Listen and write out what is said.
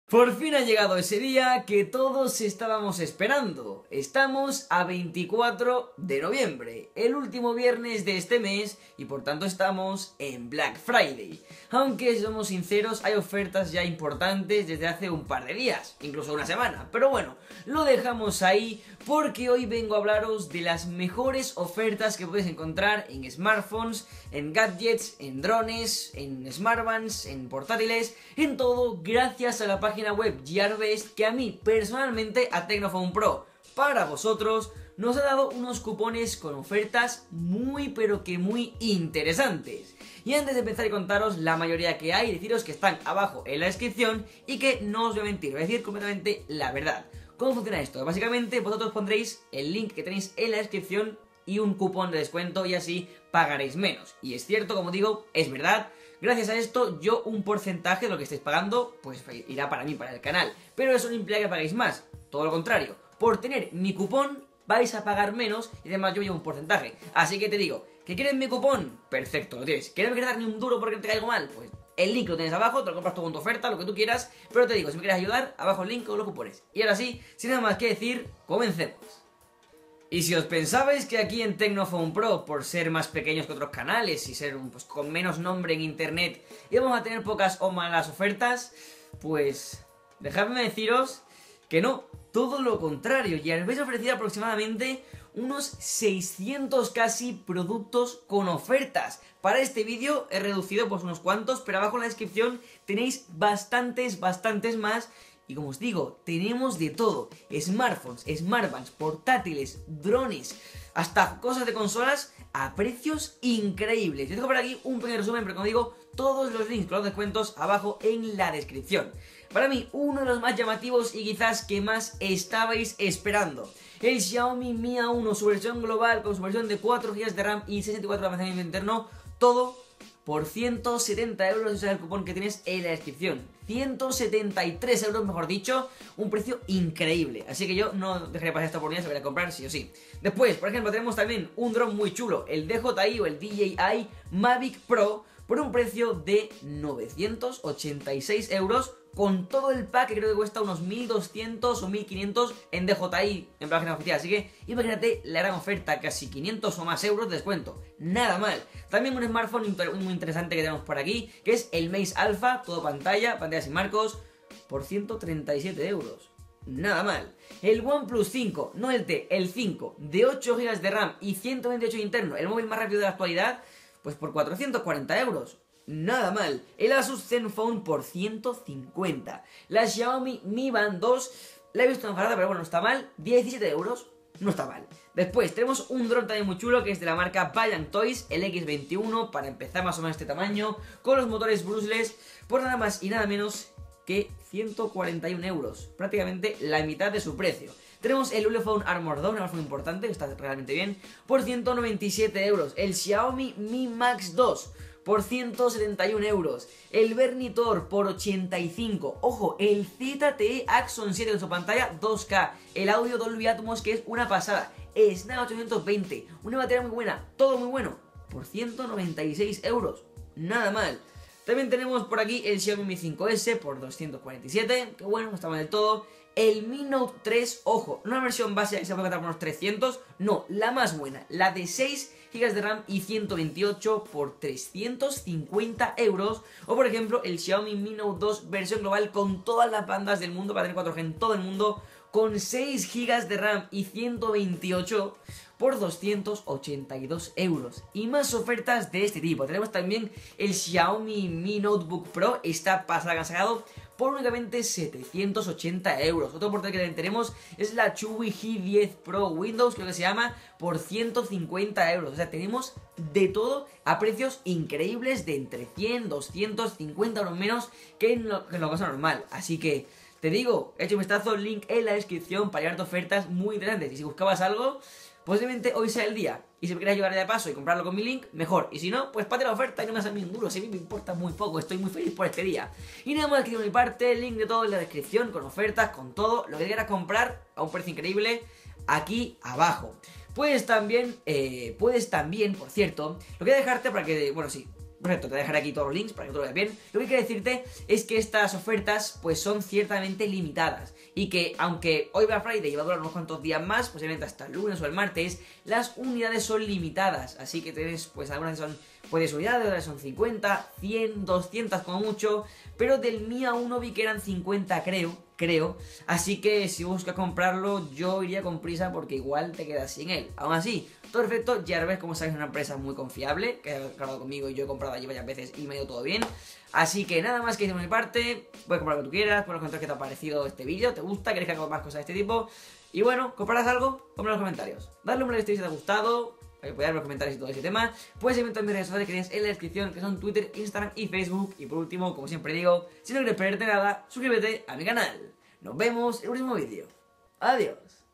Por fin ha llegado ese día que todos estábamos esperando. Estamos a 24 de noviembre, el último viernes de este mes y por tanto estamos en Black Friday. Aunque si somos sinceros, hay ofertas ya importantes desde hace un par de días, incluso una semana. Pero bueno, lo dejamos ahí porque hoy vengo a hablaros de las mejores ofertas que podéis encontrar en smartphones, en gadgets, en drones, en smartbands, en portátiles, en todo gracias a la página web Gearbest, que a mí personalmente, a Tecnophone Pro, para vosotros, nos ha dado unos cupones con ofertas muy pero que muy interesantes. Y antes de empezar y contaros la mayoría que hay, deciros que están abajo en la descripción y que no os voy a mentir, voy a decir completamente la verdad. ¿Cómo funciona esto? Básicamente vosotros pondréis el link que tenéis en la descripción y un cupón de descuento y así pagaréis menos. Y es cierto, como digo, es verdad. Gracias a esto, yo un porcentaje de lo que estáis pagando, pues irá para mí, para el canal. Pero eso no implica que paguéis más, todo lo contrario. Por tener mi cupón, vais a pagar menos y además yo llevo un porcentaje. Así que te digo, ¿que quieres mi cupón? Perfecto, lo tienes. ¿Que no me quieres dar ni un duro porque te caigo mal? Pues el link lo tienes abajo, te lo compras todo con tu oferta, lo que tú quieras. Pero te digo, si me quieres ayudar, abajo el link con los cupones. Y ahora sí, sin nada más que decir, comencemos. Y si os pensabais que aquí en Tecnophone Pro, por ser más pequeños que otros canales y ser pues, con menos nombre en internet, íbamos a tener pocas o malas ofertas, pues dejadme deciros que no, todo lo contrario. Ya os habéis ofrecido aproximadamente unos 600 casi productos con ofertas. Para este vídeo he reducido pues unos cuantos, pero abajo en la descripción tenéis bastantes más. Y como os digo, tenemos de todo, smartphones, smartbands, portátiles, drones, hasta cosas de consolas a precios increíbles. Yo dejo por aquí un pequeño resumen, pero como digo, todos los links con los descuentos abajo en la descripción. Para mí, uno de los más llamativos y quizás que más estabais esperando. El Xiaomi Mi A1, su versión global con su versión de 4 GB de RAM y 64 de almacenamiento interno, todo por 170 euros, ese es el cupón que tienes en la descripción. 173 euros, mejor dicho, un precio increíble. Así que yo no dejaré pasar esta oportunidad, se voy a comprar sí o sí. Después, por ejemplo, tenemos también un dron muy chulo, el DJI o el DJI Mavic Pro, por un precio de 986 euros, con todo el pack, que creo que cuesta unos 1200 o 1500 en DJI, en página oficial. Así que imagínate la gran oferta, casi 500 o más euros de descuento. Nada mal. También un smartphone muy interesante que tenemos por aquí, que es el Maze Alpha, todo pantalla sin marcos, por 137 euros. Nada mal. El OnePlus 5, no el T, el 5, de 8 GB de RAM y 128 de interno, el móvil más rápido de la actualidad, pues por 440 euros. Nada mal. El Asus Zenfone por 150. La Xiaomi Mi Band 2, la he visto enfadada, pero bueno, no está mal. 17 euros, no está mal. Después tenemos un dron también muy chulo que es de la marca Valiant Toys, el X21, para empezar más o menos este tamaño, con los motores brushless, por nada más y nada menos que 141 euros, prácticamente la mitad de su precio. Tenemos el Ulefone Armor 2, un smartphone importante que está realmente bien, por 197 euros. El Xiaomi Mi Max 2 por 171 euros. El Bernitor por 85. Ojo, el ZTE Axon 7 en su pantalla 2K. El audio Dolby Atmos, que es una pasada. Snap 820. Una batería muy buena. Todo muy bueno. Por 196 euros. Nada mal. También tenemos por aquí el Xiaomi Mi 5S por 247. Que bueno, no está mal del todo. El Mi Note 3, ojo, no una versión básica que se puede encontrar por unos 300, no, la más buena, la de 6 GB de RAM y 128 por 350 euros. O por ejemplo, el Xiaomi Mi Note 2 versión global con todas las bandas del mundo para tener 4G en todo el mundo, con 6 GB de RAM y 128 por 282 euros. Y más ofertas de este tipo. Tenemos también el Xiaomi Mi Notebook Pro, está pasada que han sacado por únicamente 780 euros. Otro portátil que también tenemos es la Chewy G10 Pro Windows, creo que se llama, por 150 euros. O sea, tenemos de todo a precios increíbles de entre 100, 250 euros menos que en lo cosa normal. Así que te digo, he hecho un vistazo, link en la descripción para llevarte ofertas muy interesantes. Y si buscabas algo, posiblemente hoy sea el día. Y si me quieres llevar de paso y comprarlo con mi link, mejor. Y si no, pues pate la oferta y no me hagas un duro. Si a mí me importa muy poco, estoy muy feliz por este día. Y nada más que de mi parte, el link de todo en la descripción, con ofertas, con todo. Lo que quieras comprar a un precio increíble, aquí abajo. Puedes también, por cierto, lo voy a dejarte para que, bueno, sí, Perfecto, te dejaré aquí todos los links para que tú lo veas bien. Lo que quiero decirte es que estas ofertas pues son ciertamente limitadas y que aunque hoy Black Friday va a durar unos cuantos días más, posiblemente hasta el lunes o el martes, las unidades son limitadas, así que tienes pues algunas que son pues unidades, otras son 50, 100, 200 como mucho, pero del Mia 1 vi que eran 50 creo, así que si buscas comprarlo yo iría con prisa porque igual te quedas sin él. Aún así, todo perfecto, Gearbest como sabes es una empresa muy confiable, que ha hablado conmigo y yo he comprado allí varias veces y me ha ido todo bien. Así que nada más que decir por mi parte, puedes comprar lo que tú quieras, puedes comentar qué te ha parecido este vídeo, te gusta, quieres que haga más cosas de este tipo. Y bueno, ¿comprarás algo? Ponme en los comentarios. Dale un like si te ha gustado, para que puedas ver los comentarios y todo ese tema. Puedes seguirme en mis redes sociales que tienes en la descripción, que son Twitter, Instagram y Facebook. Y por último, como siempre digo, si no quieres perderte nada, suscríbete a mi canal. Nos vemos en el próximo vídeo. Adiós.